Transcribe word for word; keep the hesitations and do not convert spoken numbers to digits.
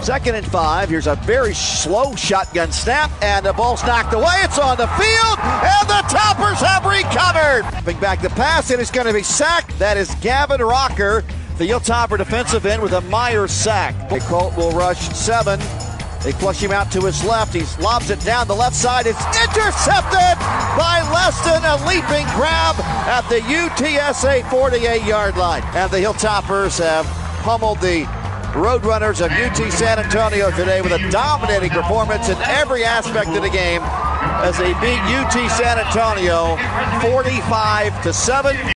Second and five. Here's a very slow shotgun snap, and the ball's knocked away. It's on the field, and the Toppers have recovered. Bring back the pass, and it's going to be sacked. That is Gavin Rocker, the Hilltopper defensive end, with a Myers sack. Colt will rush seven. They flush him out to his left. He lobs it down the left side. It's intercepted by Leston. A leaping grab at the U T S A forty-eight yard line. And the Hilltoppers have pummeled the Roadrunners of U T San Antonio today with a dominating performance in every aspect of the game as they beat U T San Antonio forty-five to seven.